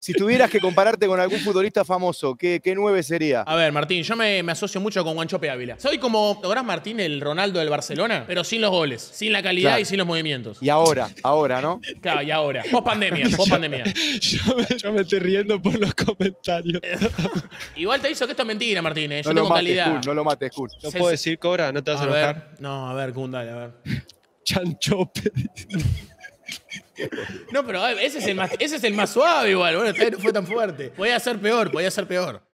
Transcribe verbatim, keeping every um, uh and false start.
Si tuvieras que compararte con algún futbolista famoso, ¿qué, qué nueve sería? A ver, Martín, yo me, me asocio mucho con Guanchope Ávila. Soy como, ¿lográs Martín, el Ronaldo del Barcelona? Pero sin los goles, sin la calidad Claro. y sin los movimientos. Y ahora, ahora, ¿no? Claro, y ahora. Post pandemia, post pandemia. Yo me, yo me estoy riendo por los comentarios. Igual te aviso que esto es mentira, Martín. ¿eh? Yo No lo tengo mates, calidad. Kun, no lo mates, Kun. ¿No Se- puedo se- decir Cobra? ¿No te vas a, A enojar? ver, no, a ver, Kun, dale, a ver. Chanchope. No, pero a ver, ese es el más, ese es el más suave igual. Bueno, esta vez no fue tan fuerte. Podía ser peor, podía ser peor.